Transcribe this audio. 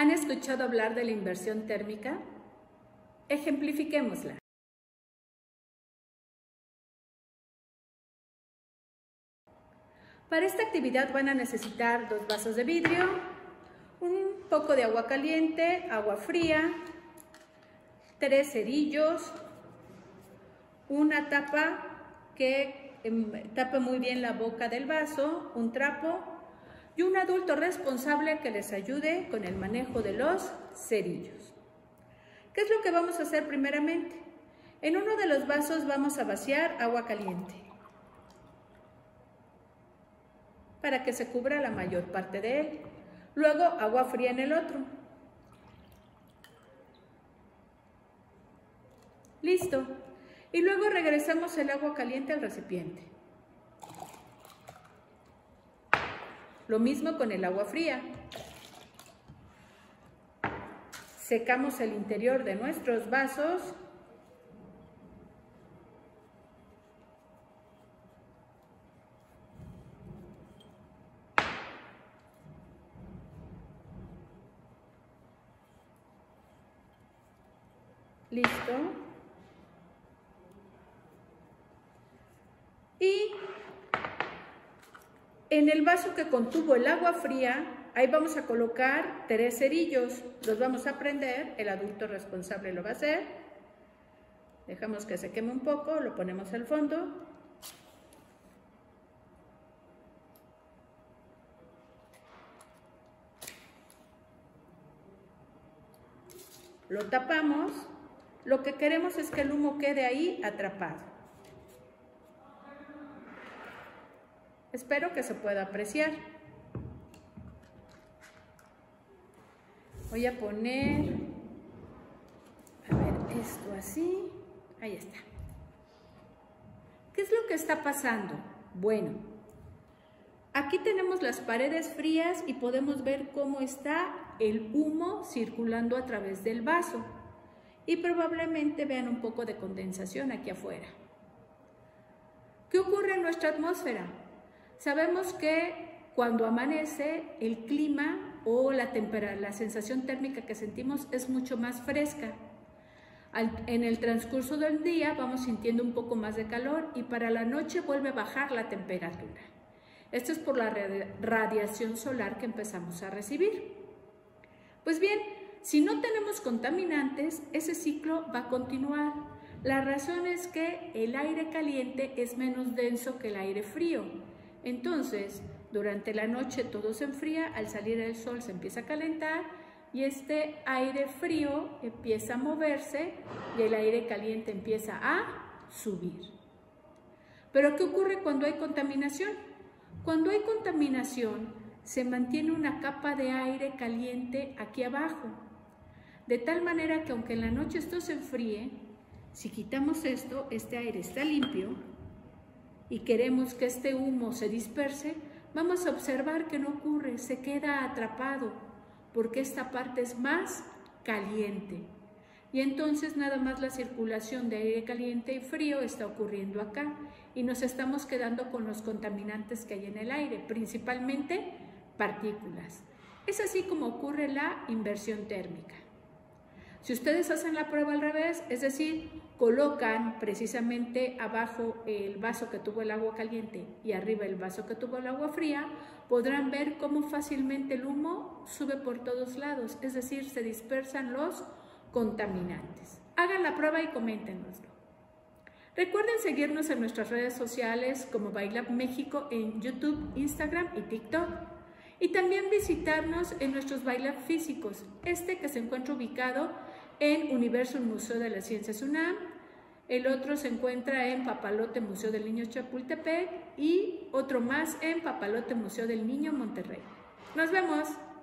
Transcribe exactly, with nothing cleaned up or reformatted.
¿Han escuchado hablar de la inversión térmica? Ejemplifiquémosla. Para esta actividad van a necesitar dos vasos de vidrio, un poco de agua caliente, agua fría, tres cerillos, una tapa que tape muy bien la boca del vaso, un trapo y un adulto responsable que les ayude con el manejo de los cerillos. ¿Qué es lo que vamos a hacer primeramente? En uno de los vasos vamos a vaciar agua caliente para que se cubra la mayor parte de él. Luego agua fría en el otro. Listo. Y luego regresamos el agua caliente al recipiente. Lo mismo con el agua fría. Secamos el interior de nuestros vasos. Listo. Y en el vaso que contuvo el agua fría, ahí vamos a colocar tres cerillos. Los vamos a prender, el adulto responsable lo va a hacer. Dejamos que se queme un poco, lo ponemos al fondo. Lo tapamos. Lo que queremos es que el humo quede ahí atrapado. Espero que se pueda apreciar. Voy a poner, a ver, esto así. Ahí está. ¿Qué es lo que está pasando? Bueno, aquí tenemos las paredes frías y podemos ver cómo está el humo circulando a través del vaso. Y probablemente vean un poco de condensación aquí afuera. ¿Qué ocurre en nuestra atmósfera? Sabemos que cuando amanece el clima o la temperatura, la sensación térmica que sentimos es mucho más fresca. Al, en el transcurso del día vamos sintiendo un poco más de calor y para la noche vuelve a bajar la temperatura. Esto es por la radiación solar que empezamos a recibir. Pues bien, si no tenemos contaminantes, ese ciclo va a continuar. La razón es que el aire caliente es menos denso que el aire frío. Entonces, durante la noche todo se enfría, al salir el sol se empieza a calentar y este aire frío empieza a moverse y el aire caliente empieza a subir. ¿Pero qué ocurre cuando hay contaminación? Cuando hay contaminación, se mantiene una capa de aire caliente aquí abajo, de tal manera que aunque en la noche esto se enfríe, si quitamos esto, este aire está limpio y queremos que este humo se disperse, vamos a observar que no ocurre, se queda atrapado, porque esta parte es más caliente. Y entonces nada más la circulación de aire caliente y frío está ocurriendo acá y nos estamos quedando con los contaminantes que hay en el aire, principalmente partículas. Es así como ocurre la inversión térmica. Si ustedes hacen la prueba al revés, es decir, colocan precisamente abajo el vaso que tuvo el agua caliente y arriba el vaso que tuvo el agua fría, podrán ver cómo fácilmente el humo sube por todos lados, es decir, se dispersan los contaminantes. Hagan la prueba y coméntenoslo. Recuerden seguirnos en nuestras redes sociales como Bylab México en YouTube, Instagram y TikTok. Y también visitarnos en nuestros Bylab físicos, este que se encuentra ubicado en Universum Museo de las Ciencias UNAM, el otro se encuentra en Papalote Museo del Niño Chapultepec y otro más en Papalote Museo del Niño Monterrey. ¡Nos vemos!